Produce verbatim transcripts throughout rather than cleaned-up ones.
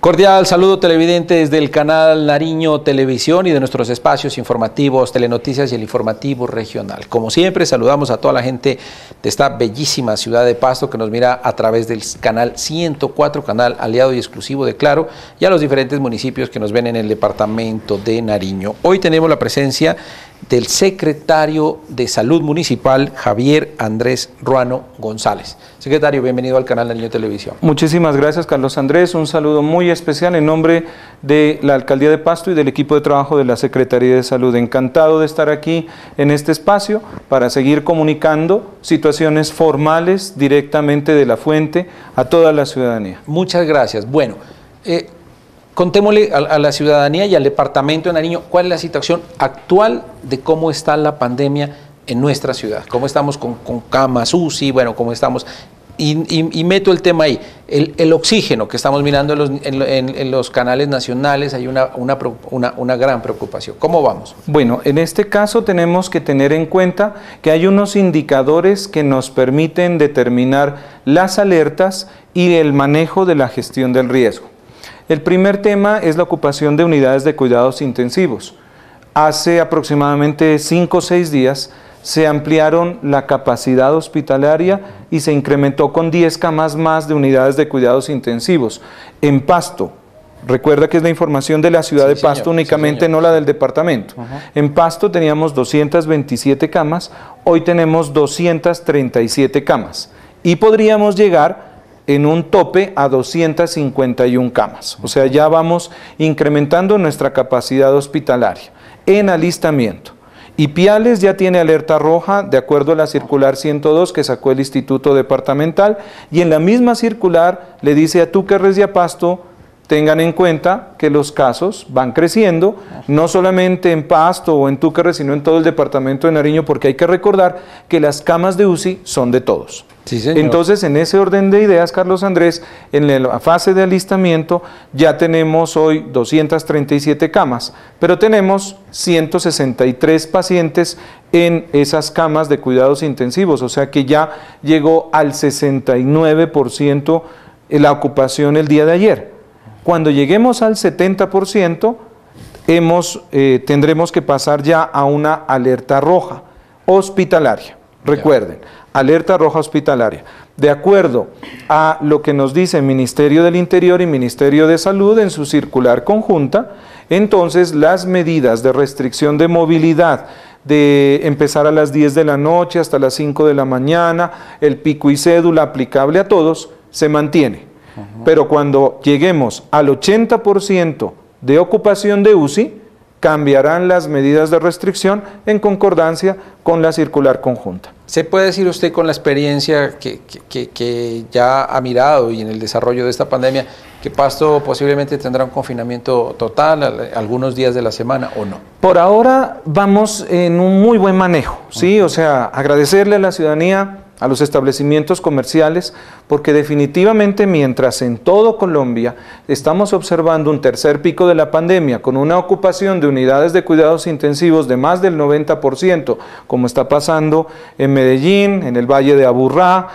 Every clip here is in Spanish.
Cordial saludo televidentes del canal Nariño Televisión y de nuestros espacios informativos, Telenoticias y el informativo regional. Como siempre, saludamos a toda la gente de esta bellísima ciudad de Pasto que nos mira a través del canal ciento cuatro, canal aliado y exclusivo de Claro, y a los diferentes municipios que nos ven en el departamento de Nariño. Hoy tenemos la presencia del secretario de Salud Municipal, Javier Andrés Ruano González. Secretario, bienvenido al canal Nariño Televisión. Muchísimas gracias, Carlos Andrés. Un saludo muy especial en nombre de la Alcaldía de Pasto y del equipo de trabajo de la Secretaría de Salud. Encantado de estar aquí en este espacio para seguir comunicando situaciones formales directamente de la fuente a toda la ciudadanía. Muchas gracias. Bueno, eh, contémosle a, a la ciudadanía y al departamento de Nariño cuál es la situación actual de cómo está la pandemia en nuestra ciudad, cómo estamos con, con camas U C I, bueno, cómo estamos, y, y, y meto el tema ahí, el, el oxígeno que estamos mirando en los, en, en, en los canales nacionales, hay una, una, una, una gran preocupación. ¿Cómo vamos? Bueno, en este caso tenemos que tener en cuenta que hay unos indicadores que nos permiten determinar las alertas y el manejo de la gestión del riesgo. El primer tema es la ocupación de unidades de cuidados intensivos. Hace aproximadamente cinco o seis días se ampliaron la capacidad hospitalaria y se incrementó con diez camas más de unidades de cuidados intensivos. En Pasto, recuerda que es la información de la ciudad sí, de Pasto señor, únicamente, sí, no la del departamento. Uh-huh. En Pasto teníamos doscientas veintisiete camas, hoy tenemos doscientas treinta y siete camas y podríamos llegar en un tope a doscientas cincuenta y una camas. O sea, ya vamos incrementando nuestra capacidad hospitalaria. En alistamiento, Ipiales ya tiene alerta roja de acuerdo a la circular ciento dos que sacó el Instituto Departamental, y en la misma circular le dice a Túquerres y a Pasto: tengan en cuenta que los casos van creciendo, no solamente en Pasto o en Túquerres, sino en todo el departamento de Nariño, porque hay que recordar que las camas de U C I son de todos. Sí, señor. Entonces, en ese orden de ideas, Carlos Andrés, en la fase de alistamiento ya tenemos hoy doscientas treinta y siete camas, pero tenemos ciento sesenta y tres pacientes en esas camas de cuidados intensivos, o sea que ya llegó al sesenta y nueve por ciento la ocupación el día de ayer. Cuando lleguemos al setenta por ciento, hemos, eh, tendremos que pasar ya a una alerta roja hospitalaria. Recuerden, alerta roja hospitalaria. De acuerdo a lo que nos dice el Ministerio del Interior y Ministerio de Salud en su circular conjunta, entonces las medidas de restricción de movilidad, de empezar a las diez de la noche hasta las cinco de la mañana, el pico y cédula aplicable a todos, se mantiene. Uh-huh. Pero cuando lleguemos al ochenta por ciento de ocupación de U C I, cambiarán las medidas de restricción en concordancia con la circular conjunta. ¿Se puede decir usted, con la experiencia que, que, que ya ha mirado y en el desarrollo de esta pandemia, que Pasto posiblemente tendrá un confinamiento total algunos días de la semana o no? Por ahora vamos en un muy buen manejo, ¿sí? Uh-huh. O sea, agradecerle a la ciudadanía, a los establecimientos comerciales, porque definitivamente mientras en todo Colombia estamos observando un tercer pico de la pandemia con una ocupación de unidades de cuidados intensivos de más del noventa por ciento, como está pasando en Medellín, en el Valle de Aburrá,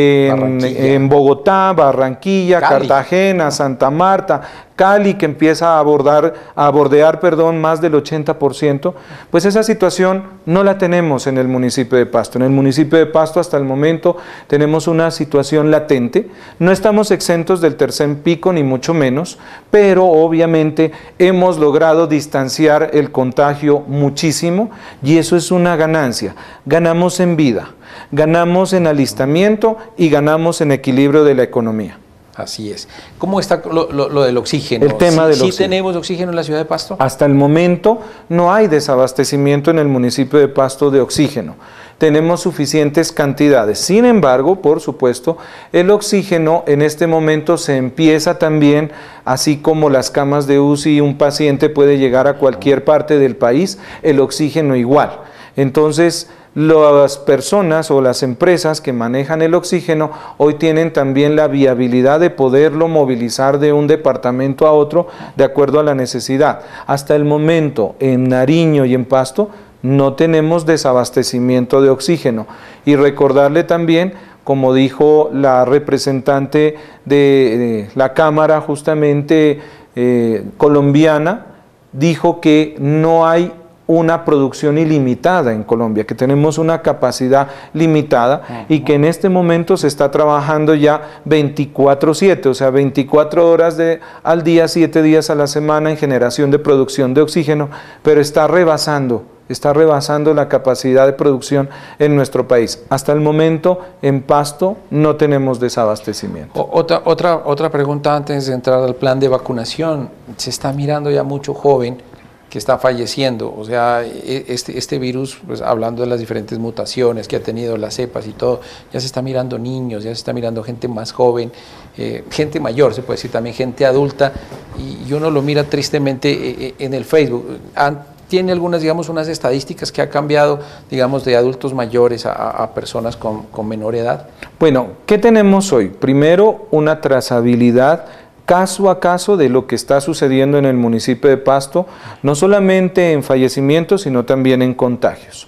en, en Bogotá, Barranquilla, Cali, Cartagena, Santa Marta, Cali, que empieza a abordar, a bordear, perdón, más del ochenta por ciento, pues esa situación no la tenemos en el municipio de Pasto. En el municipio de Pasto hasta el momento tenemos una situación latente, no estamos exentos del tercer pico ni mucho menos, pero obviamente hemos logrado distanciar el contagio muchísimo y eso es una ganancia. Ganamos en vida, ganamos en alistamiento y ganamos en equilibrio de la economía. Así es. ¿Cómo está lo, lo, lo del oxígeno? El tema ¿Sí, del ¿sí oxígeno. tenemos oxígeno en la ciudad de Pasto? Hasta el momento no hay desabastecimiento en el municipio de Pasto de oxígeno. Tenemos suficientes cantidades. Sin embargo, por supuesto, el oxígeno en este momento se empieza también, así como las camas de U C I, un paciente puede llegar a cualquier parte del país, el oxígeno igual. Entonces, las personas o las empresas que manejan el oxígeno hoy tienen también la viabilidad de poderlo movilizar de un departamento a otro de acuerdo a la necesidad. Hasta el momento, en Nariño y en Pasto, no tenemos desabastecimiento de oxígeno. Y recordarle también como dijo la representante de, de la Cámara justamente eh, colombiana, dijo que no hay una producción ilimitada en Colombia, que tenemos una capacidad limitada uh-huh. y que en este momento se está trabajando ya veinticuatro siete, o sea, veinticuatro horas de, al día, siete días a la semana en generación de producción de oxígeno, pero está rebasando, está rebasando la capacidad de producción en nuestro país. Hasta el momento, en Pasto, no tenemos desabastecimiento. O, otra, otra, otra pregunta antes de entrar al plan de vacunación. Se está mirando ya mucho joven que está falleciendo, o sea, este, este virus, pues, hablando de las diferentes mutaciones que ha tenido, las cepas y todo, ya se está mirando niños, ya se está mirando gente más joven, eh, gente mayor, se puede decir también gente adulta, y, y uno lo mira tristemente eh, en el Facebook. Tiene algunas, digamos, unas estadísticas que ha cambiado, digamos, de adultos mayores a, a personas con, con menor edad. Bueno, ¿qué tenemos hoy? Primero, una trazabilidad caso a caso de lo que está sucediendo en el municipio de Pasto, no solamente en fallecimientos, sino también en contagios.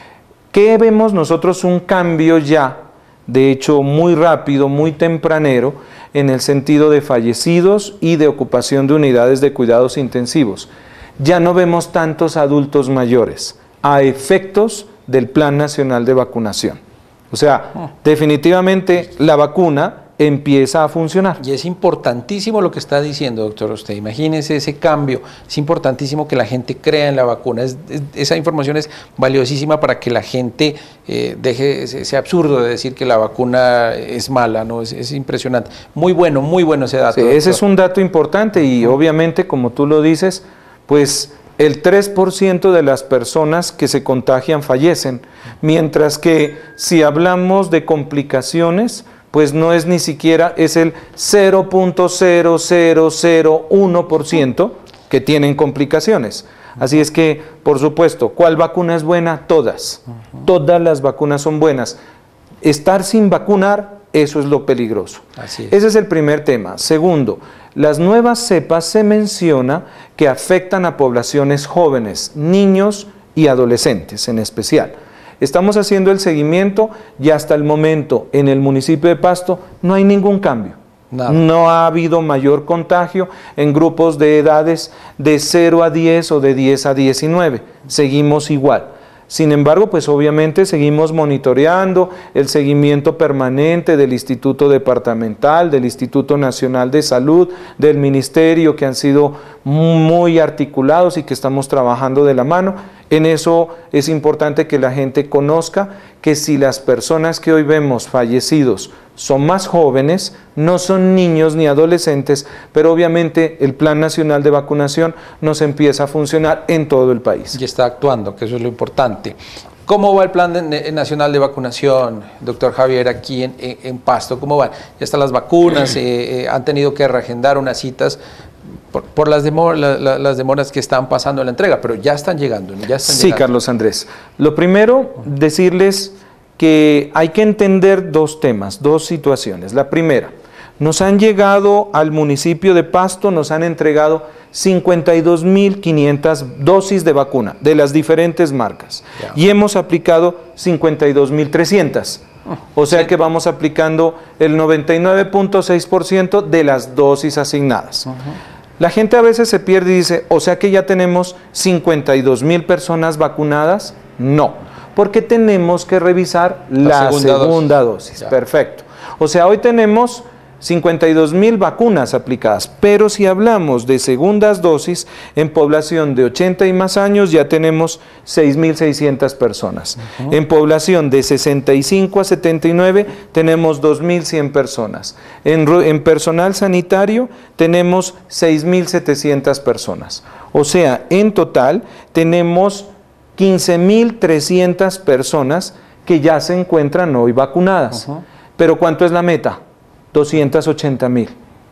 ¿Qué vemos nosotros? Un cambio ya, de hecho muy rápido, muy tempranero, en el sentido de fallecidos y de ocupación de unidades de cuidados intensivos. Ya no vemos tantos adultos mayores, a efectos del Plan Nacional de Vacunación. O sea, definitivamente la vacuna empieza a funcionar. Y es importantísimo lo que está diciendo, doctor, usted. Imagínese ese cambio. Es importantísimo que la gente crea en la vacuna. Es, es, esa información es valiosísima para que la gente eh, deje ese, ese absurdo de decir que la vacuna es mala, ¿no? Es, es impresionante. Muy bueno, muy bueno ese dato. Sí, ese es un dato importante y uh-huh. obviamente, como tú lo dices, pues el tres por ciento de las personas que se contagian fallecen, mientras que si hablamos de complicaciones, pues no es ni siquiera, es el cero punto cero cero cero uno por ciento que tienen complicaciones. Así es que, por supuesto, ¿cuál vacuna es buena? Todas. Todas las vacunas son buenas. Estar sin vacunar, eso es lo peligroso. Así es. Ese es el primer tema. Segundo, las nuevas cepas se menciona que afectan a poblaciones jóvenes, niños y adolescentes en especial. Estamos haciendo el seguimiento y hasta el momento en el municipio de Pasto no hay ningún cambio. Nada. No ha habido mayor contagio en grupos de edades de cero a diez o de diez a diecinueve. Seguimos igual. Sin embargo, pues obviamente seguimos monitoreando el seguimiento permanente del Instituto Departamental, del Instituto Nacional de Salud, del Ministerio, que han sido muy articulados y que estamos trabajando de la mano. En eso es importante que la gente conozca que si las personas que hoy vemos fallecidos son más jóvenes, no son niños ni adolescentes, pero obviamente el Plan Nacional de Vacunación nos empieza a funcionar en todo el país. Y está actuando, que eso es lo importante. ¿Cómo va el Plan de, Nacional de Vacunación, doctor Javier, aquí en, en, en Pasto? ¿Cómo van? Ya están las vacunas, eh, eh, han tenido que reagendar unas citas por, por las, demor, la, la, las demoras que están pasando en la entrega, pero ya están llegando. Ya están sí, llegando. Carlos Andrés. Lo primero, decirles que hay que entender dos temas, dos situaciones. La primera, nos han llegado al municipio de Pasto, nos han entregado cincuenta y dos mil quinientas dosis de vacuna de las diferentes marcas yeah. y hemos aplicado cincuenta y dos mil trescientas. O sea sí. que vamos aplicando el noventa y nueve punto seis por ciento de las dosis asignadas. Uh-huh. La gente a veces se pierde y dice, o sea que ya tenemos cincuenta y dos mil personas vacunadas. No, porque tenemos que revisar la, la segunda, segunda dosis. dosis. Perfecto. O sea, hoy tenemos cincuenta y dos mil vacunas aplicadas, pero si hablamos de segundas dosis, en población de ochenta y más años ya tenemos seis mil seiscientas personas. Uh-huh. En población de sesenta y cinco a setenta y nueve tenemos dos mil cien personas. En, en personal sanitario tenemos seis mil setecientas personas. O sea, en total tenemos quince mil trescientas personas que ya se encuentran hoy vacunadas. Uh-huh. Pero ¿cuánto es la meta? doscientos ochenta mil.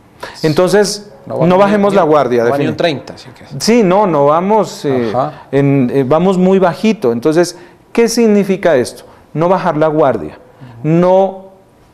Entonces, no, no bajemos ni, la guardia. No un treinta. Sí, que... sí, no, no vamos, eh, en, eh, vamos muy bajito. Entonces, ¿qué significa esto? No bajar la guardia, uh-huh. no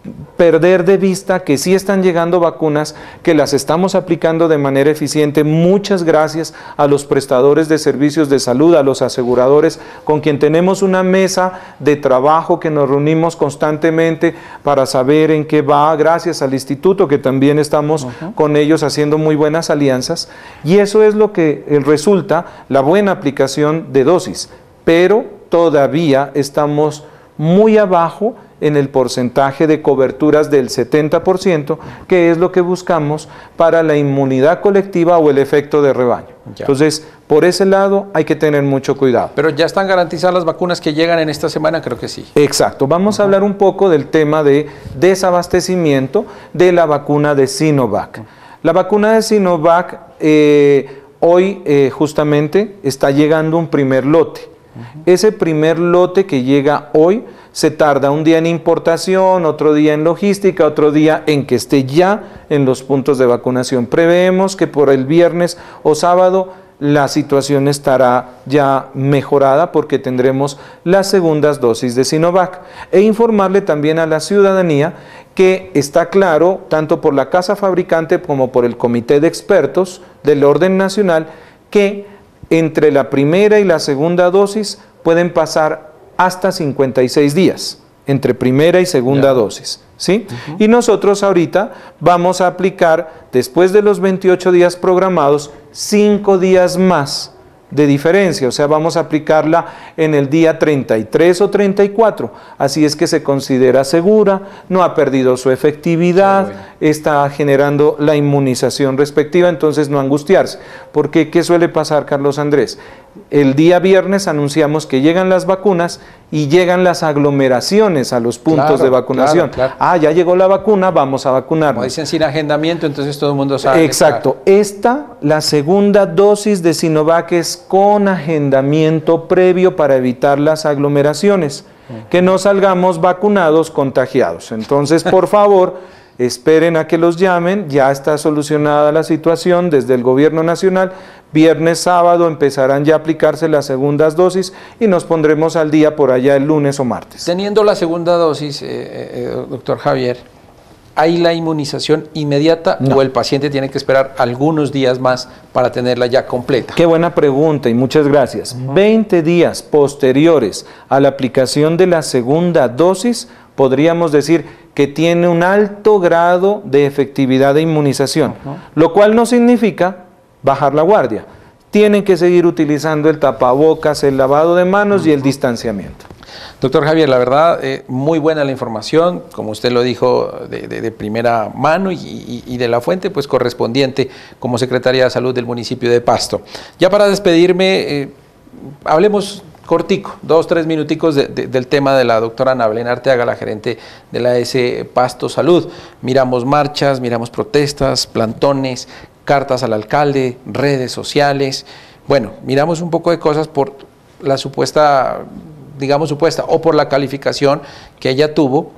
perder de vista que sí están llegando vacunas, que las estamos aplicando de manera eficiente. Muchas gracias a los prestadores de servicios de salud, a los aseguradores, con quien tenemos una mesa de trabajo que nos reunimos constantemente para saber en qué va, gracias al instituto que también estamos uh-huh. con ellos haciendo muy buenas alianzas, y eso es lo que resulta la buena aplicación de dosis, pero todavía estamos muy abajo en el porcentaje de coberturas del setenta por ciento, que es lo que buscamos para la inmunidad colectiva o el efecto de rebaño. Ya. Entonces, por ese lado hay que tener mucho cuidado. Pero ya están garantizadas las vacunas que llegan en esta semana, creo que sí. Exacto. Vamos uh-huh. a hablar un poco del tema de desabastecimiento de la vacuna de Sinovac. Uh-huh. La vacuna de Sinovac eh, hoy eh, justamente está llegando un primer lote. Uh-huh. Ese primer lote que llega hoy se tarda un día en importación, otro día en logística, otro día en que esté ya en los puntos de vacunación. Preveemos que por el viernes o sábado la situación estará ya mejorada porque tendremos las segundas dosis de Sinovac. E informarle también a la ciudadanía que está claro, tanto por la casa fabricante como por el comité de expertos del orden nacional, que entre la primera y la segunda dosis pueden pasar hasta cincuenta y seis días, entre primera y segunda ya. dosis, ¿sí? Uh-huh. Y nosotros ahorita vamos a aplicar, después de los veintiocho días programados, cinco días más de diferencia, o sea, vamos a aplicarla en el día treinta y tres o treinta y cuatro, así es que se considera segura, no ha perdido su efectividad, sí, bueno. está generando la inmunización respectiva, entonces no angustiarse, porque ¿qué suele pasar, Carlos Andrés? El día viernes anunciamos que llegan las vacunas y llegan las aglomeraciones a los puntos claro, de vacunación. Claro, claro. Ah, ya llegó la vacuna, vamos a vacunarnos. Como dicen, sin agendamiento, entonces todo el mundo sabe. Exacto. Claro. Esta, la segunda dosis de Sinovac es con agendamiento previo para evitar las aglomeraciones, uh-huh. que no salgamos vacunados contagiados. Entonces, por favor, esperen a que los llamen, ya está solucionada la situación desde el gobierno nacional. Viernes, sábado empezarán ya a aplicarse las segundas dosis y nos pondremos al día por allá el lunes o martes. Teniendo la segunda dosis, eh, eh, doctor Javier, ¿hay la inmunización inmediata no. o el paciente tiene que esperar algunos días más para tenerla ya completa? Qué buena pregunta y muchas gracias. Uh-huh. veinte días posteriores a la aplicación de la segunda dosis, podríamos decir que tiene un alto grado de efectividad de inmunización, uh-huh. lo cual no significa bajar la guardia. Tienen que seguir utilizando el tapabocas, el lavado de manos uh-huh. y el distanciamiento. Doctor Javier, la verdad, eh, muy buena la información, como usted lo dijo, de, de, de primera mano y, y, y de la fuente pues correspondiente como Secretaría de Salud del municipio de Pasto. Ya para despedirme, eh, hablemos cortico, dos, tres minuticos de, de, del tema de la doctora Ana Belén Arteaga, la gerente de la A S Pasto Salud. Miramos marchas, miramos protestas, plantones, cartas al alcalde, redes sociales. Bueno, miramos un poco de cosas por la supuesta, digamos supuesta, o por la calificación que ella tuvo.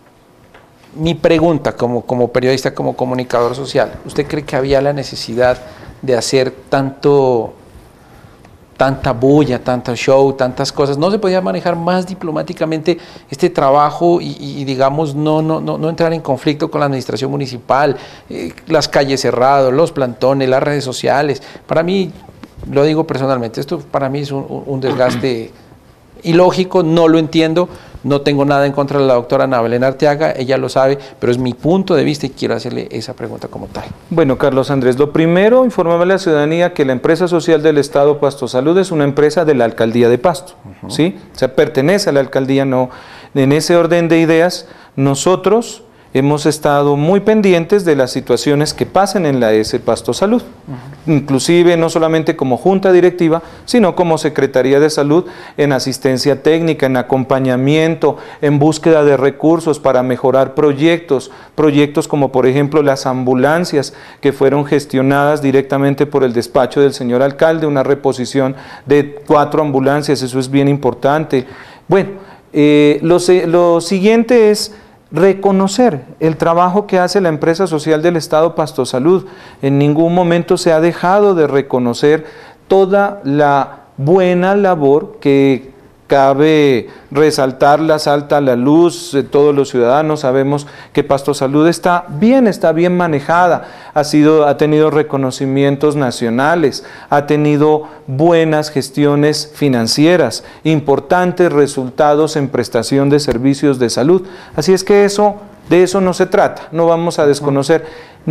Mi pregunta como, como periodista, como comunicador social, ¿usted cree que había la necesidad de hacer tanto... tanta bulla, tanto show, tantas cosas? ¿No se podía manejar más diplomáticamente este trabajo y, y digamos, no, no, no, no entrar en conflicto con la administración municipal, eh, las calles cerradas, los plantones, las redes sociales? Para mí, lo digo personalmente, esto para mí es un, un desgaste ilógico, no lo entiendo. No tengo nada en contra de la doctora Ana Belén Arteaga, ella lo sabe, pero es mi punto de vista y quiero hacerle esa pregunta como tal. Bueno, Carlos Andrés, lo primero, informarle a la ciudadanía que la empresa social del Estado Pasto Salud es una empresa de la Alcaldía de Pasto, uh-huh. ¿sí? O sea, pertenece a la Alcaldía, no. En ese orden de ideas, nosotros hemos estado muy pendientes de las situaciones que pasan en la A S Pasto Salud, uh-huh. inclusive no solamente como junta directiva, sino como Secretaría de Salud en asistencia técnica, en acompañamiento, en búsqueda de recursos para mejorar proyectos, proyectos como por ejemplo las ambulancias que fueron gestionadas directamente por el despacho del señor alcalde, una reposición de cuatro ambulancias, eso es bien importante. Bueno, eh, lo, lo siguiente es reconocer el trabajo que hace la empresa social del Estado Pasto Salud. En ningún momento se ha dejado de reconocer toda la buena labor que cabe resaltarla, salta a la luz, eh, todos los ciudadanos sabemos que Pasto Salud está bien, está bien manejada, ha, sido, ha tenido reconocimientos nacionales, ha tenido buenas gestiones financieras, importantes resultados en prestación de servicios de salud. Así es que eso, de eso no se trata, no vamos a desconocer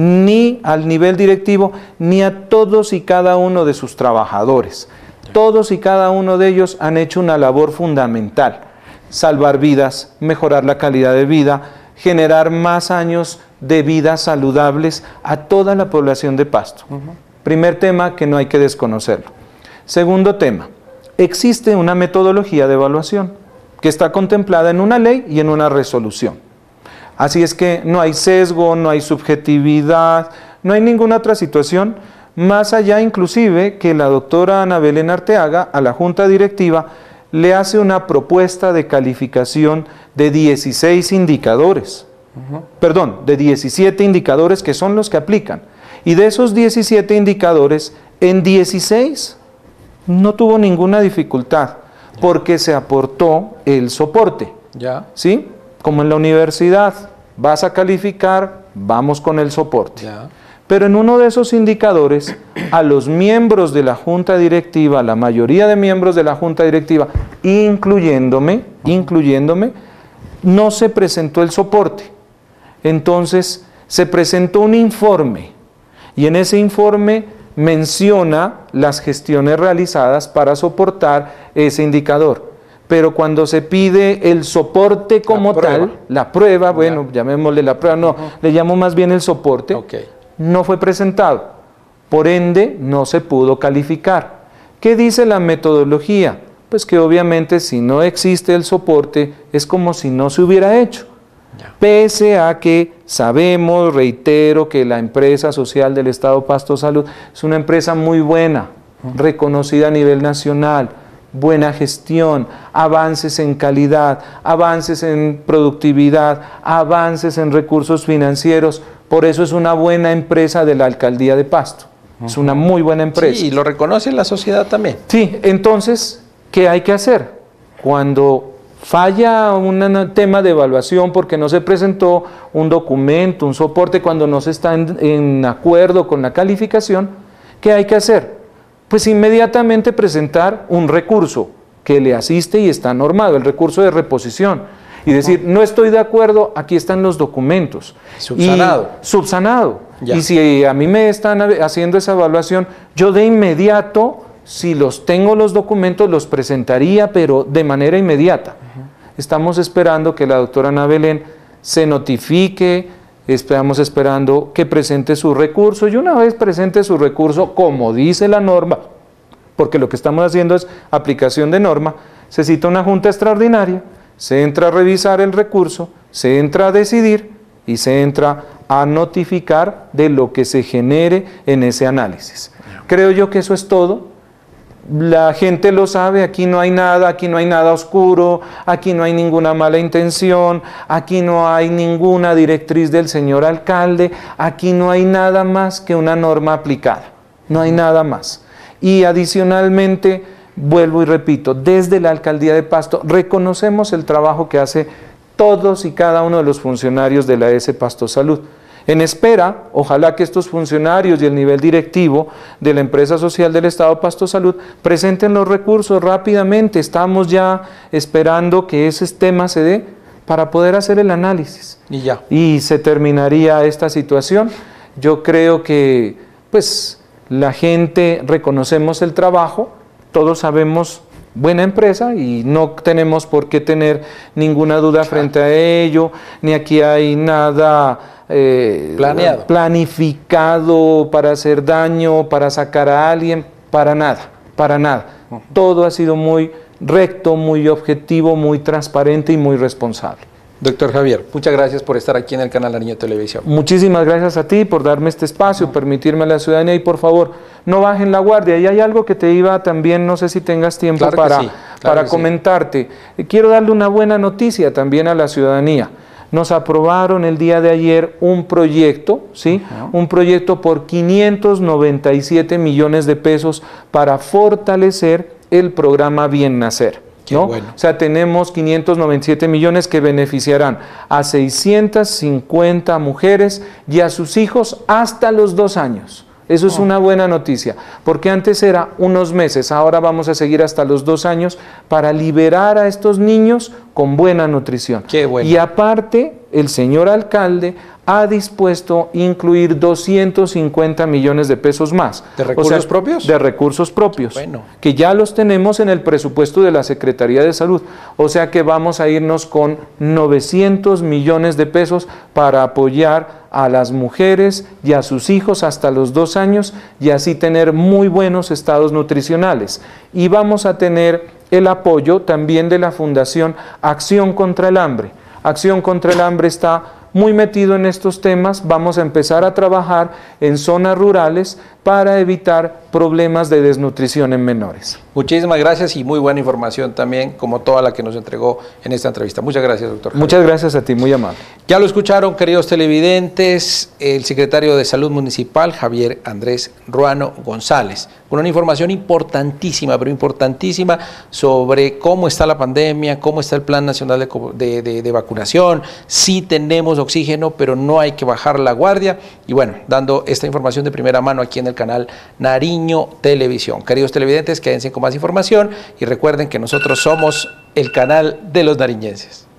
ni al nivel directivo, ni a todos y cada uno de sus trabajadores. Todos y cada uno de ellos han hecho una labor fundamental: salvar vidas, mejorar la calidad de vida, generar más años de vida saludables a toda la población de Pasto. Uh-huh. Primer tema que no hay que desconocerlo. Segundo tema, existe una metodología de evaluación que está contemplada en una ley y en una resolución. Así es que no hay sesgo, no hay subjetividad, no hay ninguna otra situación, más allá inclusive que la doctora Ana Belén Arteaga a la Junta Directiva le hace una propuesta de calificación de dieciséis indicadores, uh-huh. perdón, de diecisiete indicadores que son los que aplican. Y de esos diecisiete indicadores, en dieciséis no tuvo ninguna dificultad, porque se aportó el soporte. Ya. ¿Sí? Como en la universidad, vas a calificar, vamos con el soporte. Ya. Pero en uno de esos indicadores, a los miembros de la Junta Directiva, la mayoría de miembros de la Junta Directiva, incluyéndome, incluyéndome, no se presentó el soporte. Entonces, se presentó un informe, y en ese informe menciona las gestiones realizadas para soportar ese indicador. Pero cuando se pide el soporte como la tal, la prueba, bueno, ya. llamémosle la prueba, no, uh-huh. le llamo más bien el soporte, okay. no fue presentado. Por ende, no se pudo calificar. ¿Qué dice la metodología? Pues que obviamente si no existe el soporte, es como si no se hubiera hecho. Ya. Pese a que sabemos, reitero, que la empresa social del Estado Pasto Salud es una empresa muy buena, uh-huh. reconocida a nivel nacional, buena gestión, avances en calidad, avances en productividad, avances en recursos financieros. Por eso es una buena empresa de la Alcaldía de Pasto. Uh-huh. Es una muy buena empresa. Sí, y lo reconoce la sociedad también. Sí, entonces, ¿qué hay que hacer? Cuando falla un tema de evaluación porque no se presentó un documento, un soporte, cuando no se está en, en acuerdo con la calificación, ¿qué hay que hacer? Pues inmediatamente presentar un recurso que le asiste y está normado, el recurso de reposición. Y decir, no estoy de acuerdo, aquí están los documentos. Subsanado. Y, subsanado. Ya. Y si a mí me están haciendo esa evaluación, yo de inmediato, si los tengo los documentos, los presentaría, pero de manera inmediata. Uh-huh. Estamos esperando que la doctora Ana Belén se notifique, estamos esperando que presente su recurso, y una vez presente su recurso, como dice la norma, porque lo que estamos haciendo es aplicación de norma, se cita una junta extraordinaria, se entra a revisar el recurso, se entra a decidir y se entra a notificar de lo que se genere en ese análisis. Creo yo que eso es todo. La gente lo sabe, aquí no hay nada, aquí no hay nada oscuro, aquí no hay ninguna mala intención, aquí no hay ninguna directriz del señor alcalde, aquí no hay nada más que una norma aplicada, no hay nada más. Y adicionalmente, vuelvo y repito, desde la Alcaldía de Pasto reconocemos el trabajo que hace todos y cada uno de los funcionarios de la S Pasto Salud. En espera, ojalá que estos funcionarios y el nivel directivo de la empresa social del Estado Pasto Salud presenten los recursos rápidamente. Estamos ya esperando que ese tema se dé para poder hacer el análisis. Y ya. Y se terminaría esta situación. Yo creo que, pues, la gente reconocemos el trabajo, todos sabemos buena empresa y no tenemos por qué tener ninguna duda frente a ello, ni aquí hay nada eh, planeado, planificado para hacer daño, para sacar a alguien, para nada, para nada. Uh-huh. Todo ha sido muy recto, muy objetivo, muy transparente y muy responsable. Doctor Javier, muchas gracias por estar aquí en el canal Nariño Televisión. Muchísimas gracias a ti por darme este espacio, uh-huh. permitirme a la ciudadanía y por favor, no bajen la guardia. Y hay algo que te iba también, no sé si tengas tiempo claro para, sí, claro para comentarte. Sí. Quiero darle una buena noticia también a la ciudadanía. Nos aprobaron el día de ayer un proyecto, ¿sí? Uh-huh. Un proyecto por quinientos noventa y siete millones de pesos para fortalecer el programa Bien Nacer. ¿no? Bueno. O sea, tenemos quinientos noventa y siete millones que beneficiarán a seiscientas cincuenta mujeres y a sus hijos hasta los dos años. Eso es una buena noticia, porque antes era unos meses, ahora vamos a seguir hasta los dos años para liberar a estos niños con buena nutrición. Qué bueno. Y aparte, el señor alcalde ha dispuesto incluir doscientos cincuenta millones de pesos más. ¿De recursos propios? De recursos propios, Bueno. que ya los tenemos en el presupuesto de la Secretaría de Salud. O sea que vamos a irnos con novecientos millones de pesos para apoyar a las mujeres y a sus hijos hasta los dos años y así tener muy buenos estados nutricionales. Y vamos a tener el apoyo también de la Fundación Acción contra el Hambre. Acción contra el Hambre está muy metido en estos temas. Vamos a empezar a trabajar en zonas rurales para evitar problemas de desnutrición en menores. Muchísimas gracias y muy buena información también, como toda la que nos entregó en esta entrevista. Muchas gracias, doctor Javier. Muchas gracias a ti, muy amable. Ya lo escucharon, queridos televidentes, el secretario de Salud Municipal, Javier Andrés Ruano González, con una información importantísima, pero importantísima, sobre cómo está la pandemia, cómo está el Plan Nacional de, de, de, de Vacunación. Sí tenemos oxígeno, pero no hay que bajar la guardia. Y bueno, dando esta información de primera mano aquí en el canal Nariño Televisión. Queridos televidentes, quédense con más información y recuerden que nosotros somos el canal de los nariñenses.